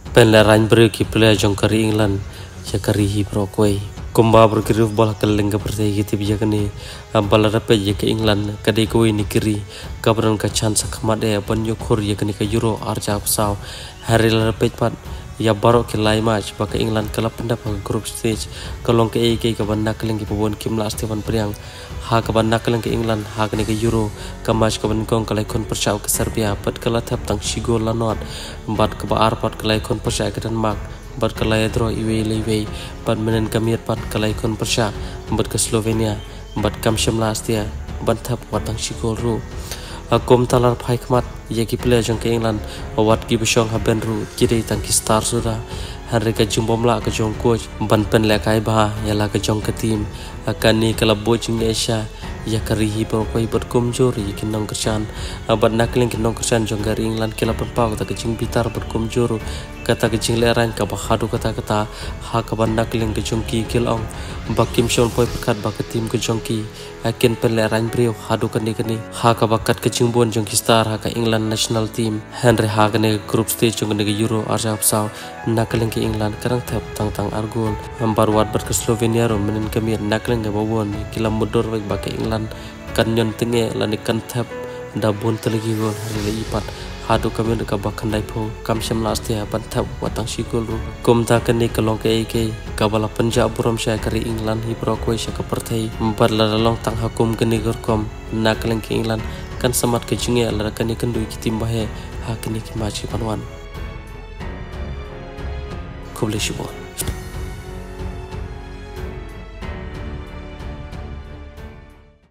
Penlarain berki pela jong kari England ya kari Hibrokwe kumba berkiruf bola keling ke pertai kita bijakani bala rape ya ke England kadai koi ni kiri kabran ka chance kamade ban yokur ya kani ka Euro arja saw hari rape pat ya barok ke lai match baka England kala pendapat group stage kalong ke ke banna keling ke pabon kimla Stefan Priang ha ka banna keling ke England ha kani ka Euro ka match ka ban kong kalai kon persau ke Serbia pat kala tap tang sigol lanot bat ka ba pat kalai kon persau ke Denmark bat kalai draw iwe bat menen kamir pat kalai kon persau bat ke Slovenia bat kam shimla astia bat tap watang sigol ru akom talar phai khmat yaki player jong ke England wat ki besong haben ru kidei tang ki star suda hari ka jumbom la ka jong coach ban pen le kai ba yala ka jong ka team akani kala bojing Asia ya kari hi pro koi bat komjor yakin nong kersan bat nakling kin nong kersan jong gari England kala pen pau ta kecing bitar bat komjor kata kecing leran ka bahadu kata ha ka ban nakling ke jong ki kilong bakim shon poi pekat ba ka team ke jong ki akin pen leran brio hadu kani ha ka bakat kecing bon jong ki star ha ka England national team Henry ha ka ne group stage jong ne Euro arjap saw nakling ke England karang tap tang argol ambar wat bat ke Slovenia ro menen kamir nakling ke bawon kila mudor ba ke England kan nyon tenge lani kan tap da bon telegi gol hari ipat hadu kami ka bakan dai pho kam sham last ya ban tap watang sigol ru kom ta kan ni kalong ke kabala Punjab buram sha kari England hi pro koi sha ka perthai bar la long tang hakum kani gor kom nakling ke England kan samat ke jinge la kan ni kan du ki tim bahe ha kani ki machi panwan kublishi bo